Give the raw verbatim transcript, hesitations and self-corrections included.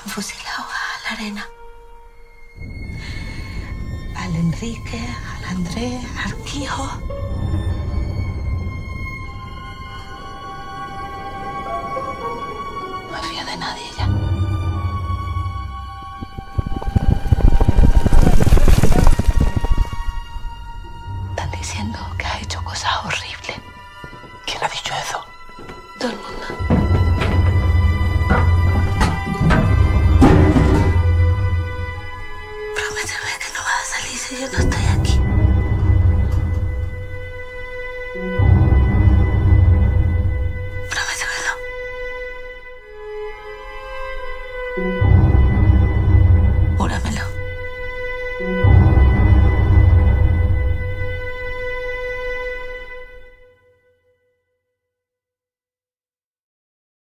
Han fusilado a la arena. Al Enrique, al Andrés, al Quijo. No me fío de nadie ya. Están diciendo que has hecho cosas horribles. ¿Quién ha dicho eso? Todo el mundo. Prométeme que no vas a salir si yo no estoy aquí. Prométemelo. Júramelo.